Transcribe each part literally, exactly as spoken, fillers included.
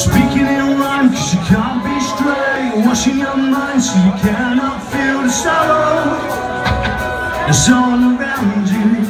Speaking in rhyme cause you can't be straight, washing your mind so you cannot feel the sorrow that's all around you.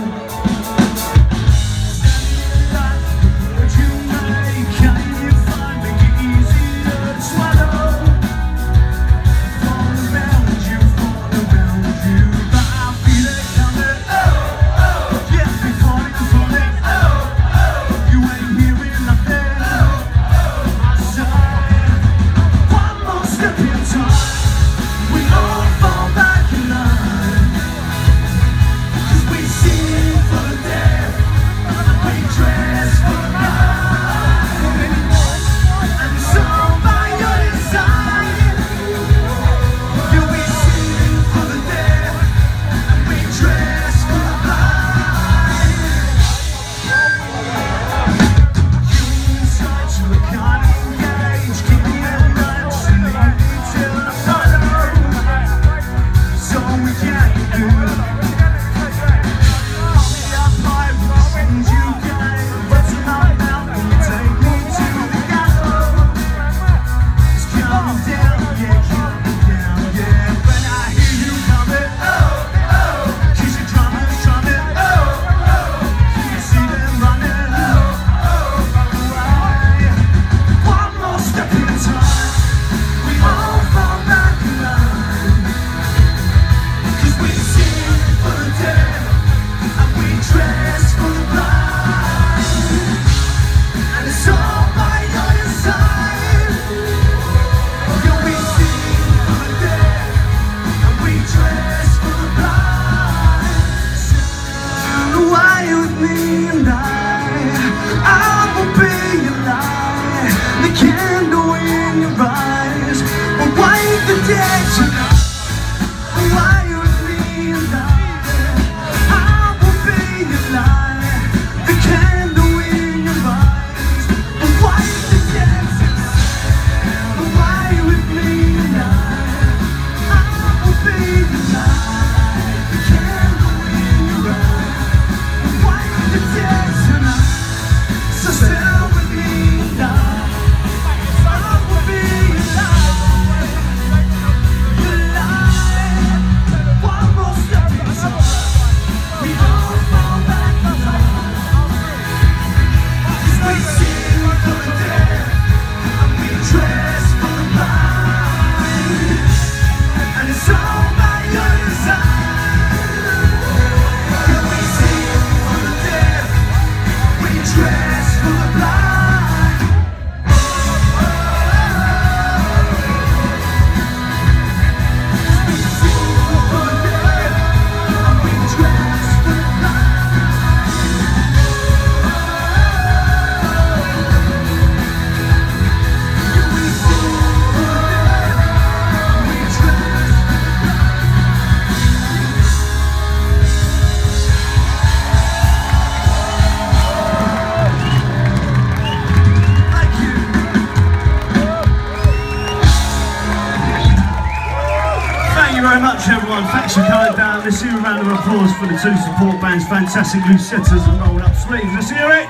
Everyone, thanks for coming down. Let's hear a round of applause for the two support bands, fantastic loose setters and rolled up sleeves. Let's hear it!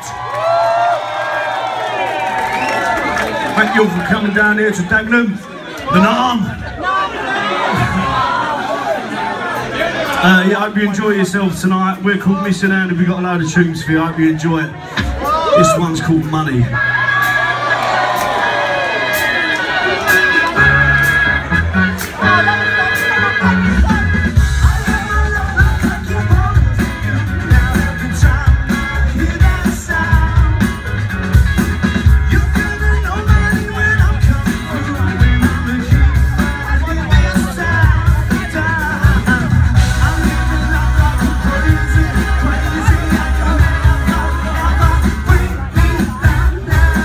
Thank you all for coming down here to Dagenham, the Nam. Uh, yeah, I hope you enjoy yourself tonight. We're called Missing Out and we've got a load of tunes for you. I hope you enjoy it. This one's called Money. Now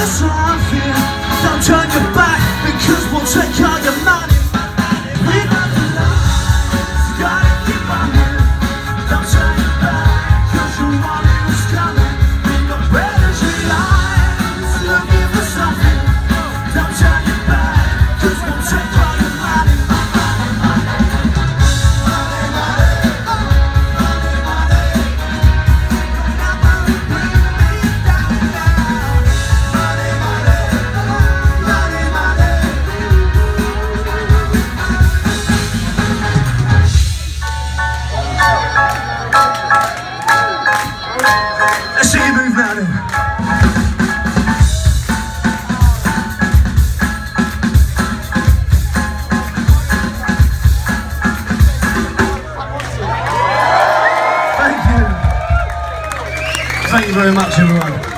something. Don't turn your back, because we'll take all your money. We got the lights, gotta keep on it. Don't turn your back, cause you want it was coming. We got brothers in lines, looking for something. Don't turn your back, cause we'll take all your money. Let's see you move now then. Thank you. Thank you very much, everyone.